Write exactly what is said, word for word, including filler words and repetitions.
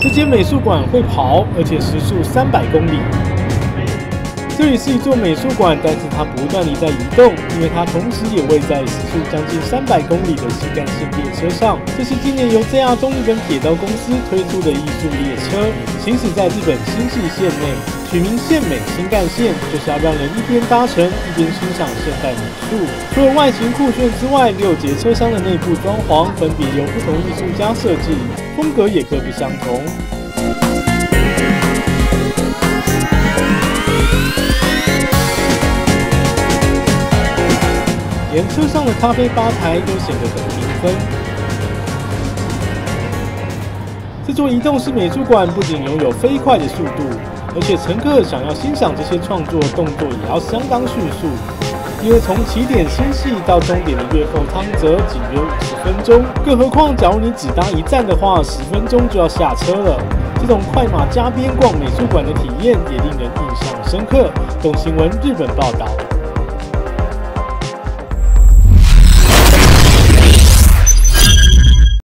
这间美术馆会跑，而且时速三百公里。这里是一座美术馆，但是它不断地在移动，因为它同时也位在时速将近三百公里的新干线列车上。这是今年由 J R 东日本铁道公司推出的艺术列车，行驶在日本新舄线内，取名线美新干线，就是要让人一边搭乘一边欣赏现代美术。除了外形酷炫之外，六节车厢的内部装潢分别由不同艺术家设计，风格也各不相同。连车上的咖啡吧台都显得很缤纷。这座移动式美术馆不仅拥有飞快的速度，而且乘客想要欣赏这些创作，动作也要相当迅速。因为从起点星系到终点的月后汤泽仅约五十分钟，更何况假如你只搭一站的话，十分钟就要下车了。这种快马加鞭逛美术馆的体验也令人印象深刻。东新闻日本报道。